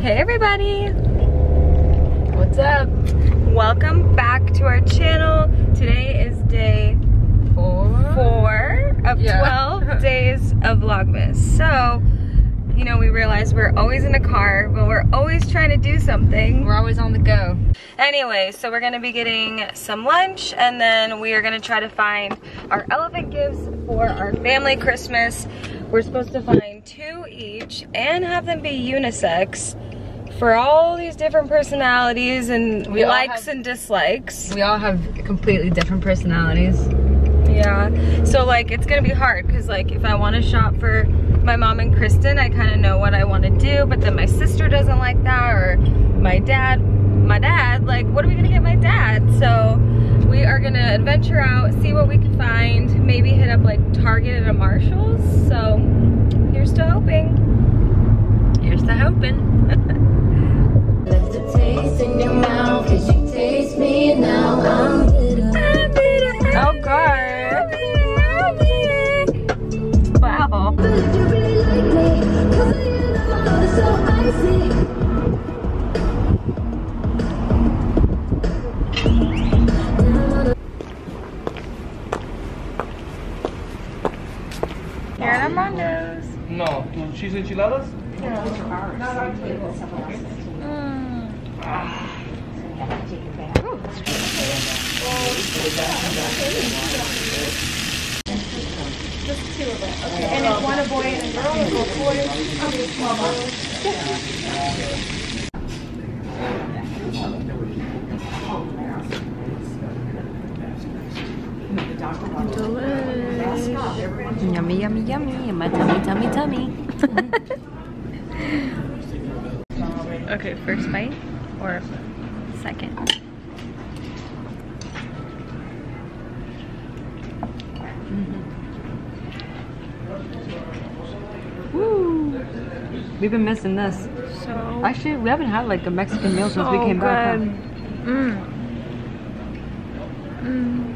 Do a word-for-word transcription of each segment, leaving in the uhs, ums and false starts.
Hey everybody! What's up? Welcome back to our channel. Today is day Four, four of yeah. twelve days of Vlogmas. So, you know, we realized we're always in a car, but we're always trying to do something. We're always on the go. Anyway, so we're gonna be getting some lunch and then we are gonna try to find our elephant gifts for our family Christmas. We're supposed to find two each and have them be unisex for all these different personalities and We likes have, and dislikes. We all have completely different personalities. Yeah, so like it's gonna be hard because like if I want to shop for my mom and Kristen, I kind of know what I want to do, but then my sister doesn't like that, or my dad, my dad, like what are we gonna get my dad? So we are gonna adventure out, see what we can find, maybe hit up like Target and a Marshall's. So here's to hoping. Here's to hoping. Left a taste in your mouth, cause you taste me now. I'm bitter. I'm bitter. Oh God. Wow. But if you really like me, cause you know my love is so icy. Here at Armando's. No, ¿tu cheese enchiladas? Just two of them. Okay. And if one a boy and a girl, we'll go boys. I'll do small Yummy, yummy, yummy. In my tummy, tummy, tummy. Okay, first bite or second? Woo! We've been missing this. So Actually, we haven't had like a Mexican meal since we so came back. good. Huh? Mm. Mm.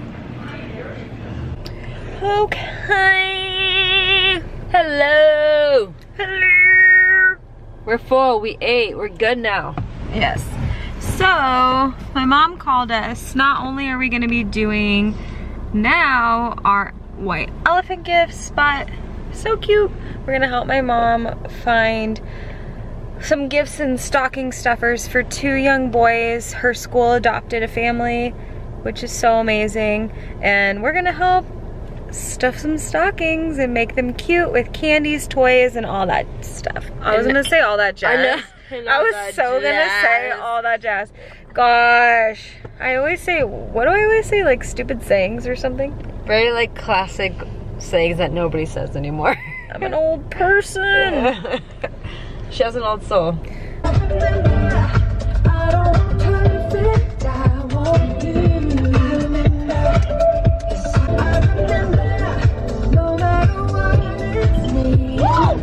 Okay. Hello! Hello. We're full. We ate. We're good now. Yes. So my mom called us. Not only are we going to be doing now our white elephant gifts, but so cute. We're going to help my mom find some gifts and stocking stuffers for two young boys. Her school adopted a family, which is so amazing. And we're going to help stuff some stockings and make them cute with candies, toys, and all that stuff. I was gonna say all that jazz. I know. I, know I was that so jazz. gonna say all that jazz. Gosh, I always say, what do I always say? Like stupid sayings or something? Very like classic sayings that nobody says anymore. I'm an old person. She has an old soul. I don't perfect, I want you. I remember, no matter what it's me.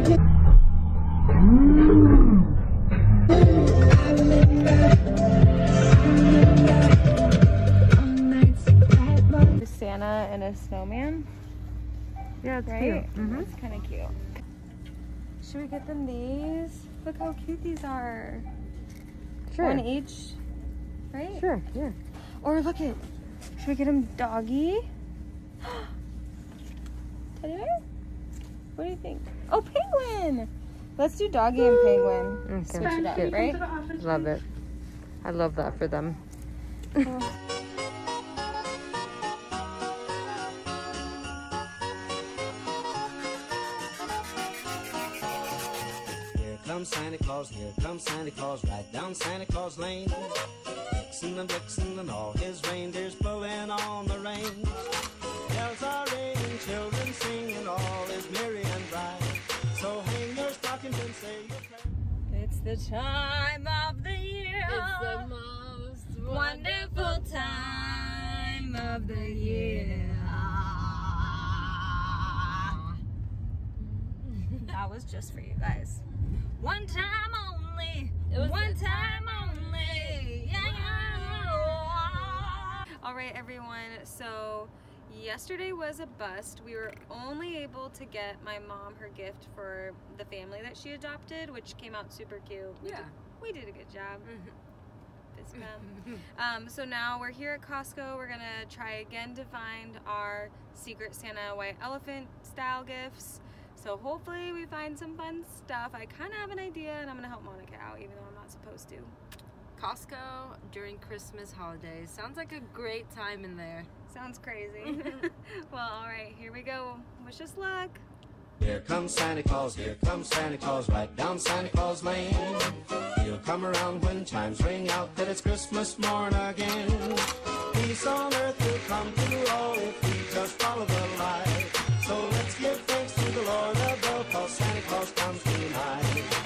A Santa and a snowman. Yeah, it's Right? cute. Mm-hmm. It's kind of cute. Should we get them these? Look how cute these are. Sure. One each, right? Sure, yeah. Or look at, should we get him doggy? Teddy bear? What do you think? Oh, penguin! Let's do doggy and penguin. Okay, Switch it up, cute. right? Love it. I love that for them. Oh. Here comes Santa Claus, here comes Santa Claus, right down Santa Claus Lane. Vixen and Blitzen and all his reindeers pulling on the reins. Bells are ringing, children sing, and all is merry and bright. So hang your stockings and say your prayers. It's the time of the year. It's the most wonderful time of the year. That was just for you guys. One time only. It was One time only. Yeah, yeah. All right, everyone. So Yesterday was a bust. We were only able to get my mom her gift for the family that she adopted, which came out super cute. We Yeah. Did, we did a good job. Fist bump. um, so now we're here at Costco. We're gonna try again to find our Secret Santa white elephant style gifts. So hopefully we find some fun stuff. I kind of have an idea and I'm gonna help Monica out even though I'm not supposed to. Costco during Christmas holidays. Sounds like a great time in there. Sounds crazy. Well, all right, here we go. Wish us luck. Here comes Santa Claus, here comes Santa Claus, right down Santa Claus Lane. He'll come around when chimes ring out that it's Christmas morn again. Peace on earth will come to all if we just follow the light. So let's give thanks to the Lord above, cause Santa Claus comes tonight.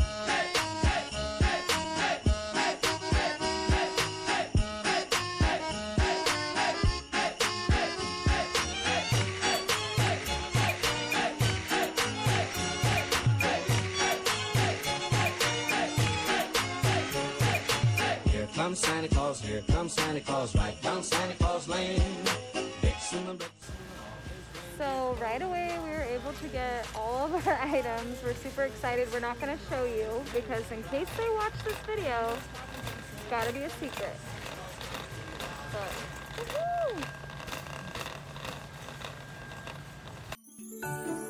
Here comes Santa Claus, here comes Santa Claus, right down Santa Claus Lane. Vixen the Vixen. So right away we were able to get all of our items. We're super excited. We're not going to show you because in case they watch this video, it's got to be a secret. So, woohoo!